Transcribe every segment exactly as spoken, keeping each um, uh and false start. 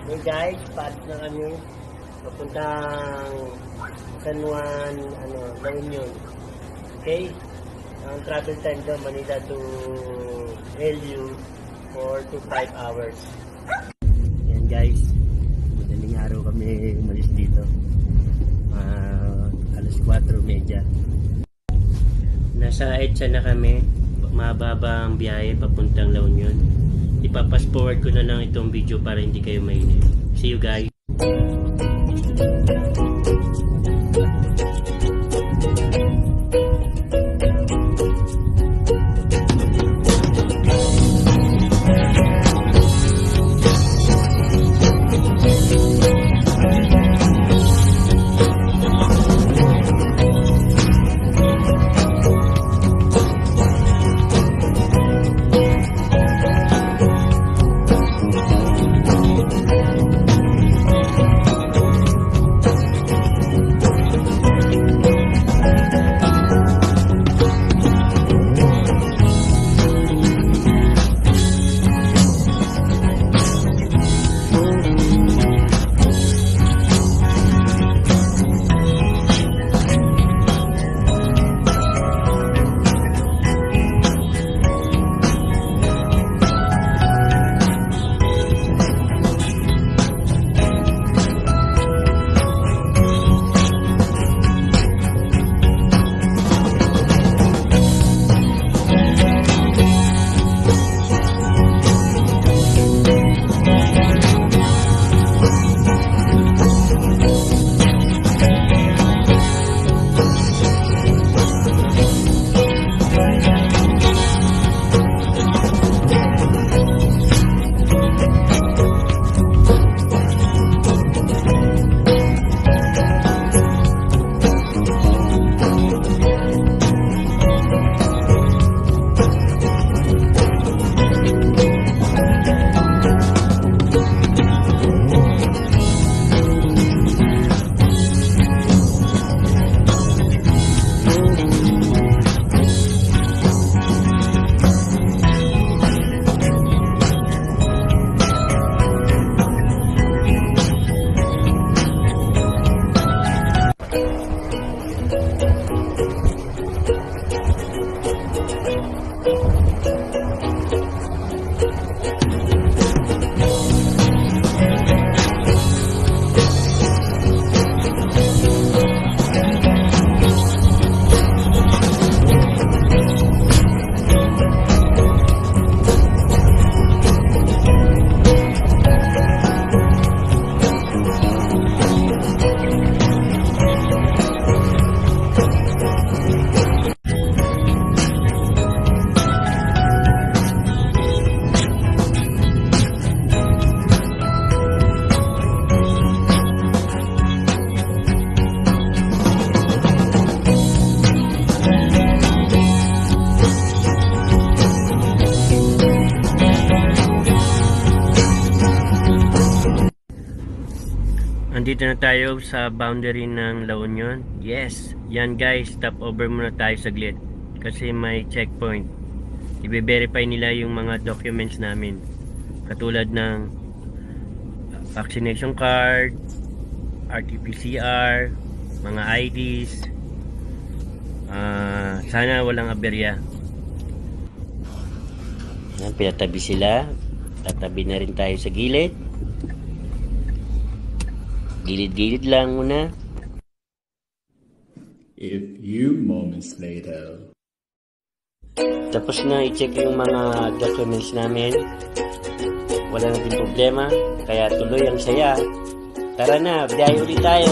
Hey guys, paalis na kami. Papuntang San Juan, ano, La Union. Okay? Ang travel time doon, Manila to L U, four to five hours. Yan guys, madaling araw kami umalis dito. Uh, alas kwatro media. Nasa EDSA na kami. Mababa ang biyahe papuntang La Union. Ipapass forward ko na lang itong video para hindi kayo mainip. See you guys! Andito na tayo sa boundary ng La Union. Yes, yan guys, stop over muna tayo saglit kasi may checkpoint. I-verify nila yung mga documents namin, katulad ng vaccination card, R T P C R, mga I Ds. uh, sana walang aberya. Yan, pinatabi sila. Tatabi na rin tayo sa gilid. Gilid-gilid lang muna. A few moments later. Tapos na i-check yung mga documents namin. Wala na din problema. Kaya tuloy ang saya. Tara na, biyahe ulit tayo.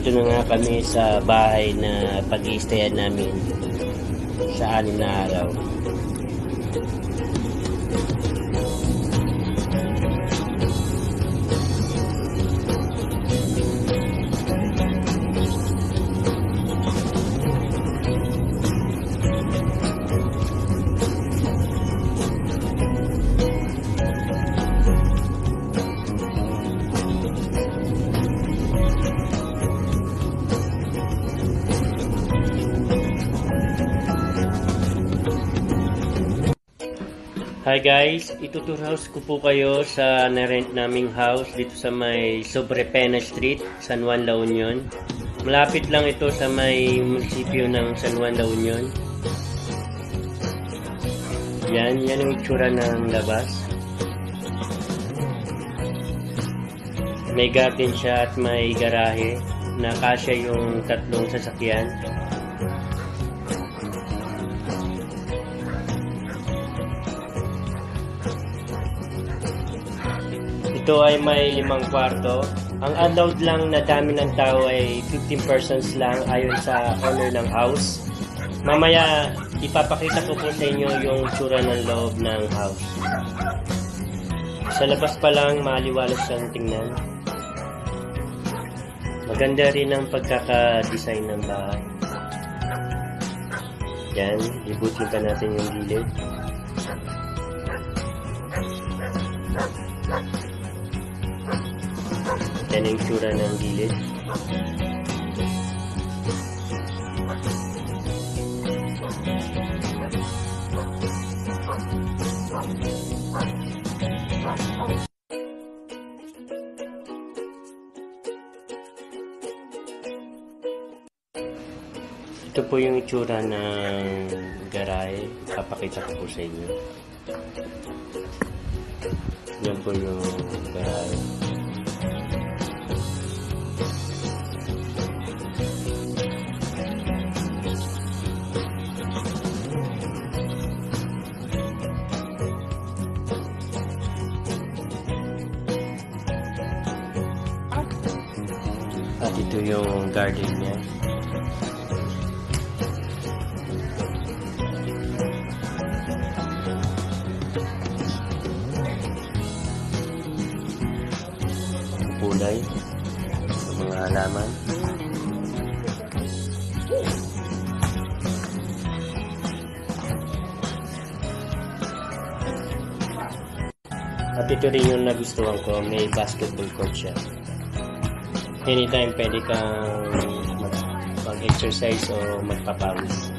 nandito na nga kami sa bahay na pag-i-stayan namin sa anim na araw. Hi guys, ituturhouse ko po kayo sa na-rent naming house dito sa may Sobrepena Street, San Juan, La Union. Malapit lang ito sa may munisipyo ng San Juan, La Union. Yan, yan ang itsura ng labas. May garden siya at may garahe na kasya yung tatlong sasakyan. Ito ay may limang kwarto. Ang allowed lang na dami ng tao ay fifteen persons lang ayon sa owner ng house. Mamaya ipapakita ko po sa inyo yung tsura ng loob ng house. Sa labas pa lang maliwalas siyang tingnan. Maganda rin ang pagkaka-design ng bahay. Yan, libutin pa natin yung gilid. Yan ang tsura ng gilid. Ito po yung itsura ng garahe. Papakita ko po sa inyo. Yan po yung garahe. At ito yung garden niya. Kulay ng mga halaman. At ito rin yung nagustuhan ko, may basketball court siya. Anytime pwede kang mag-exercise o magpapawis.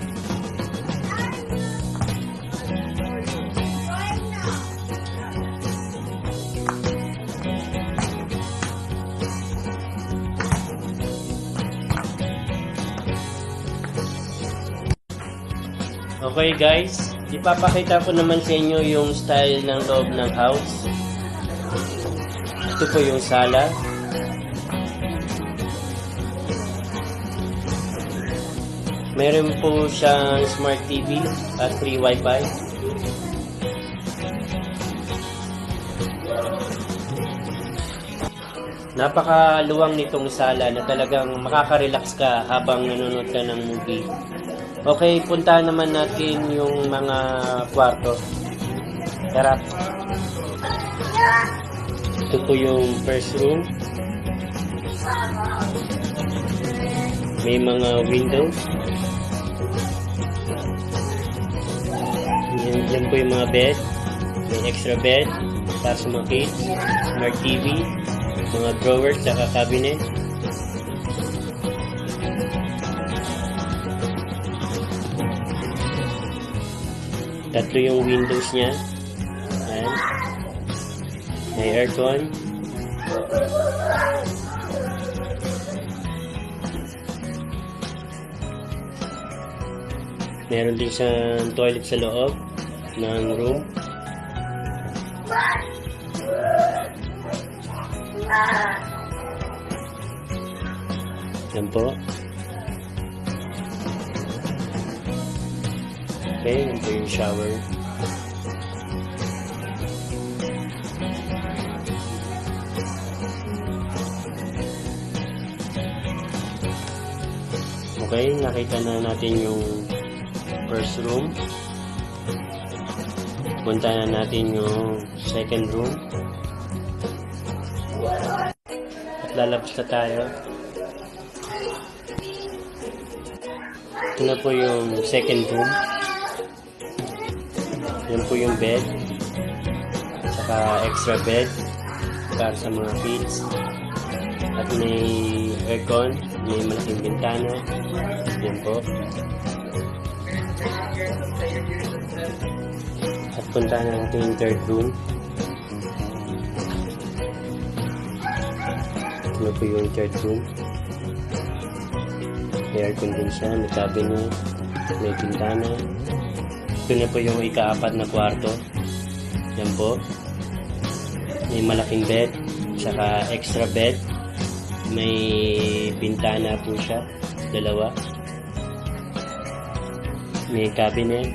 Okay guys, ipapakita ko naman sa inyo yung style ng loob ng house. Ito po yung sala. Meron po siyang smart T V at free wifi. Napakaluwang nitong sala na talagang makaka-relax ka habang nanonood ka ng movie. Okay, puntahan naman natin yung mga kwarto. Tara. Ito po yung first room. May mga windows. Yan, yan po yung mga bed. May extra bed para sa mga kids. Smart T V. Mga drawers saka cabinet. Tatlo yung windows niya. Ayan. May aircon. Meron din siyang toilet sa loob ng room. Yan po. Okay, yan po yung shower. Okay, nakita na natin yung first room. Punta na natin yung second room. At lalabas na tayo. Ito na po yung second room. Yan po yung bed. Saka extra bed para sa mga kids. At may aircon, may malaking bintana. Yan po. At punta na natin yung third room. Ito po yung third room. May aircon din siya, may cabinet, may bintana. Ito na po yung ika-apat na kwarto. Yan po. May malaking bed, saka extra bed. May bintana po siya, dalawa. May cabinet.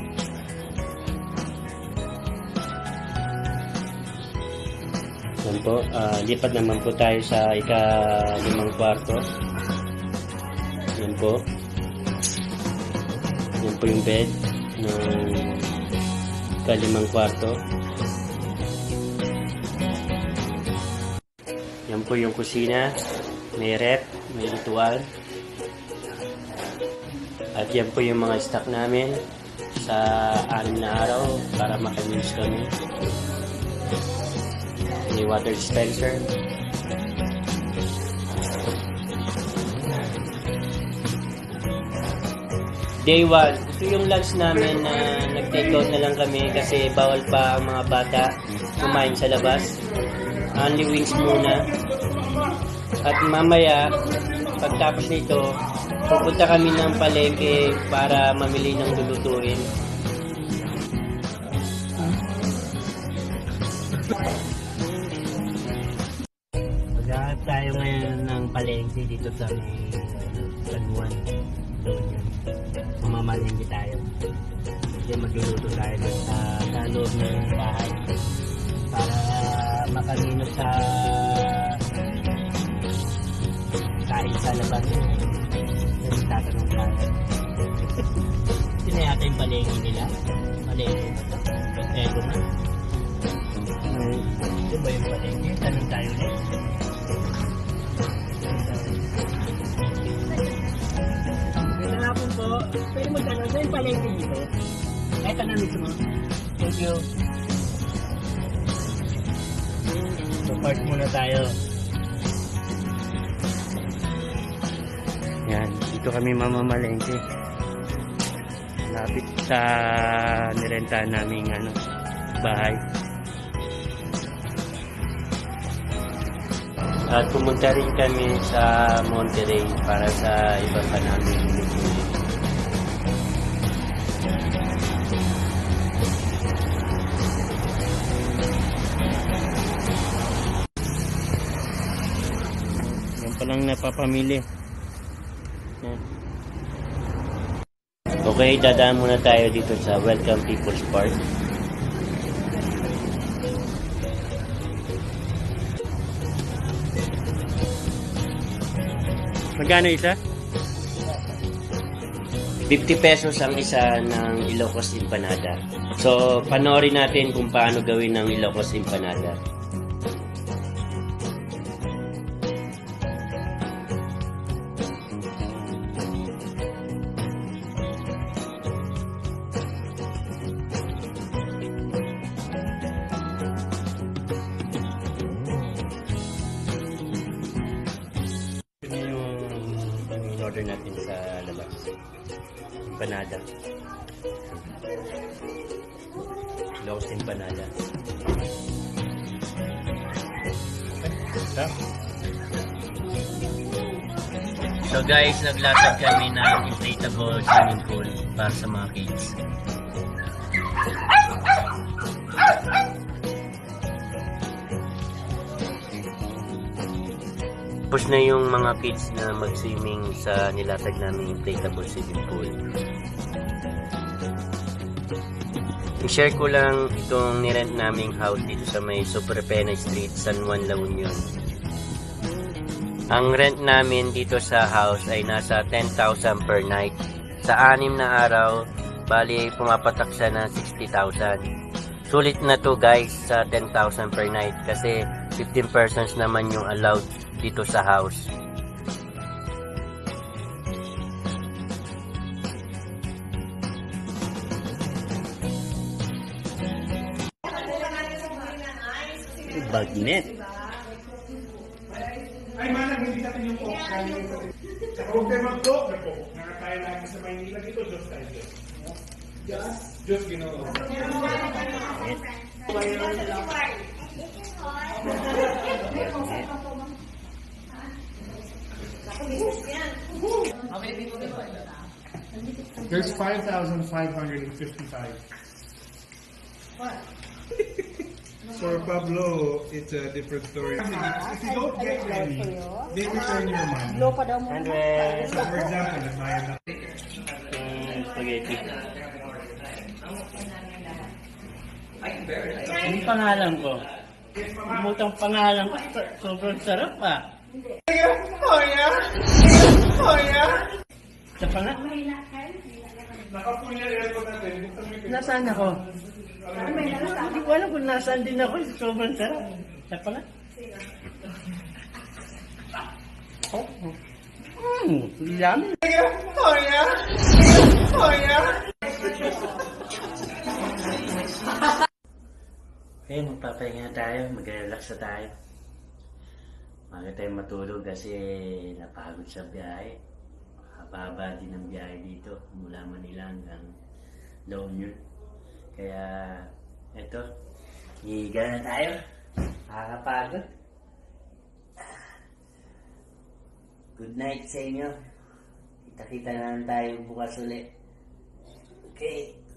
Yan po. Uh, lipat naman po tayo sa ika-limang kwarto. Yan po. Yan po yung bed ng ika-limang kwarto. Yan po yung kusina. May rep, may ritual. At yan po yung mga stock namin sa anim na araw para makanews kami. May water dispenser. Day one, ito yung lunch namin na nag-take out na lang kami kasi bawal pa ang mga bata kumain sa labas. Only wings muna. At mamaya, pagtapos nito, pupunta kami ng palengke para mamili ng lulutuin. Maghahanap tayo ngayon ng palengke dito sa may San Juan. Doon yun. Mamamalengke tayo. Kasi magluluto tayo doon sa, sa loob ng bahay. Para makamino sa kain sa labas. Kasi tatanong tayo. Sino yata yung palengke nila? Palengke ba ito? Eto na. Ito ba yung palengke? Tanong tayo ulit. Magandang hapon po. Pwede mo tanong, saan yung palengke dito? Eto na mismo. Thank you. So, park muna tayo. Yan, dito kami mamamalengke. Lapit sa nirentahan naming ano, bahay. At pumunta rin kami sa Monterey para sa iba pa namin lutuin. Yan palang napapamili. Yan. Okay, dadaan muna tayo dito sa Welcome People's Park. Magkano isa? fifty pesos ang isa ng Ilocos Empanada. So, panoorin natin kung paano gawin ng Ilocos Empanada. Order natin sa labas. Empanada. Ilocos Empanada. Okay. So guys, naglatag kami ng inflatable swimming pool para sa mga kids. Tapos na yung mga kids na mag-swimming sa nilatag namin inflatable swimming pool. I-share ko lang itong nirent naming house dito sa may Super Pena Street, San Juan, La Union. Ang rent namin dito sa house ay nasa ten thousand per night. Sa anim na araw, bali pumapatak siya ng sixty thousand. Sulit na to guys sa ten thousand per night kasi fifteen persons naman yung allowed dito sa house. Bagnet. Ay, manang, hindi natin yung coke. Saka huwag tayo mag-coke na coke. Nakakaya natin sa Maynila dito, Diyos tayo Diyos. Diyos? Diyos ginoo. There's five thousand five hundred fifty-five. What? For Pablo, it's a different story. If you don't get any, they return your money. Hundred. So for example, nagbayad na. Spaghetti. Ang pangalan ko. Umutang pangalan ko. Sobrang sarap ah. Oh yeah? Oh yeah? Sa panga? Nakapunya rin ako natin. Nasaan ako? Hindi ko alam kung nasaan din ako. Sobrang sarap. Sa panga? Oh. Hmm. Yummy. Oh yeah? Oh yeah? Okay, magpapahinga tayo. Mag-relax na tayo. Maga tayo matulog kasi napagod sa biyahe. Hababa din ang biyahe dito. Mula Manila hanggang La Union. Kaya, eto. Higa na tayo. Nakakapagod. Good night sa inyo. Kita-kita na lang tayo bukas ulit. Okay.